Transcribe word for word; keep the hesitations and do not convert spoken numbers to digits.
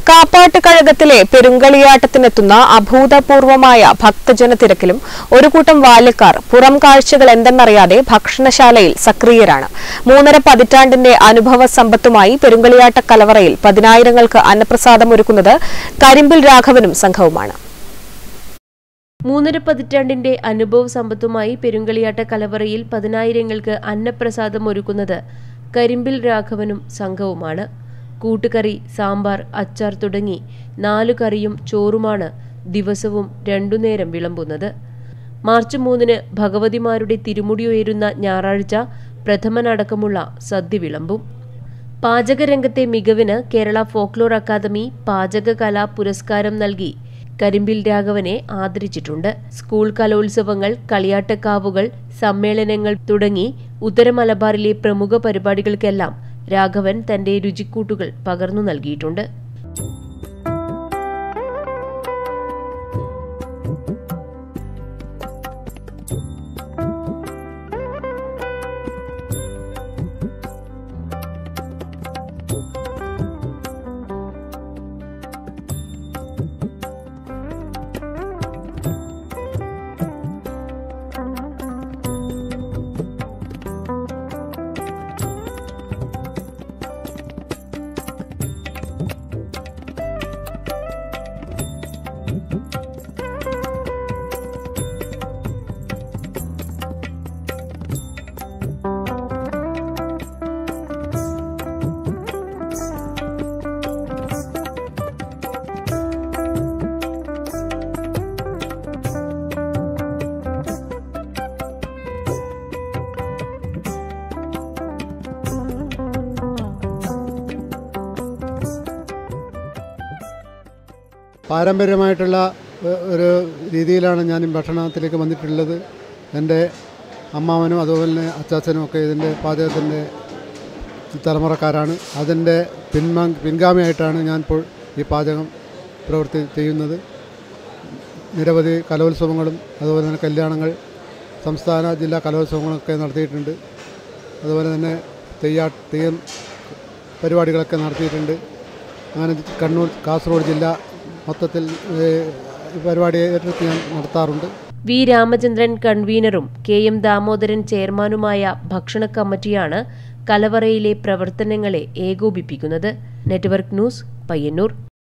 കാപ്പാട്ട് കഴകത്തിലെ പെരുങ്കളിയാട്ടത്തിനെത്തുന്ന അഭൂതപൂർവമായ ഭക്തജന തിരക്കിലും ഒരു കൂട്ടം ബാല്യക്കാർ പുറം കാഴ്ചകൾ എന്തെന്നറിയാതെ ഭക്ഷണശാലയിൽ സക്രിയരാണ്. മൂന്നര പതിറ്റാണ്ടിന്റെ അനുഭവ സമ്പത്തുമായി പെരുങ്കളിയാട്ട കലവറയിൽ പതിനായിരങ്ങൾക്ക് അന്നപ്രസാദം ഒരുക്കുന്നത് കരിമ്പിൽ രാഘവനും സംഘവുമാണ്. മൂന്നര പതിറ്റാണ്ടിന്റെ അനുഭവ സമ്പത്തുമായി പെരുങ്കളിയാട്ട കലവറയിൽ പതിനായിരങ്ങൾക്ക് അന്നപ്രസാദം ഒരുക്കുന്നത് കരിമ്പിൽ രാഘവനും സംഘവുമാണ്. കൂട്ടുകറി, സാമ്പാർ, അച്ചാർ തുടങ്ങി നാലു കറിയും ചോറുമാണ് ദിവസവും രണ്ടുനേരം വിളമ്പുന്നത്. മാർച്ച് മൂന്നിന് ഭഗവതിമാരുടെ തിരുമുടി ഉയരുന്ന ഞായറാഴ്ച പ്രഥമനടക്കമുള്ള സദ്യ വിളമ്പും. പാചകരംഗത്തെ മികവിന് കേരള ഫോക്ലോർ അക്കാദമി പാചകകലാ പുരസ്കാരം നൽകി കരിമ്പിൽ രാഘവനെ ആദരിച്ചിട്ടുണ്ട്. സ്കൂൾ കലോത്സവങ്ങൾ, കളിയാട്ടക്കാവുകൾ, സമ്മേളനങ്ങൾ തുടങ്ങി ഉത്തര മലബാറിലെ പ്രമുഖ പരിപാടികൾക്കെല്ലാം രാഘവൻ തന്റെ രുചിക്കൂട്ടുകൾ പകർന്നു നൽകിയിട്ടുണ്ട്. പാരമ്പര്യമായിട്ടുള്ള ഒരു രീതിയിലാണ് ഞാൻ ഭക്ഷണത്തിലേക്ക് വന്നിട്ടുള്ളത്. എൻ്റെ അമ്മാവനും അതുപോലെ തന്നെ അച്ചാച്ചനും ഒക്കെ ഇതിൻ്റെ പാചകത്തിൻ്റെ തലമുറക്കാരാണ്. അതിൻ്റെ പിൻമാ പിൻഗാമിയായിട്ടാണ് ഞാൻ ഇപ്പോൾ ഈ പാചകം പ്രവൃത്തി ചെയ്യുന്നത്. നിരവധി കലോത്സവങ്ങളും അതുപോലെ തന്നെ കല്യാണങ്ങൾ, സംസ്ഥാന ജില്ലാ കലോത്സവങ്ങളൊക്കെ നടത്തിയിട്ടുണ്ട്. അതുപോലെ തന്നെ തെയ്യാ തെയ്യം പരിപാടികളൊക്കെ നടത്തിയിട്ടുണ്ട്. അങ്ങനെ കണ്ണൂർ, കാസർഗോഡ് ജില്ല മൊത്തത്തിൽ പരിപാടി ഏറ്റെടുത്ത് ഞാൻ നടത്താറുണ്ട്. വി രാമചന്ദ്രൻ കൺവീനറും കെ എം ദാമോദരൻ ചെയർമാനുമായ ഭക്ഷണ കമ്മിറ്റിയാണ് കലവറയിലെ പ്രവർത്തനങ്ങളെ ഏകോപിപ്പിക്കുന്നത്. Network news, Payyanur.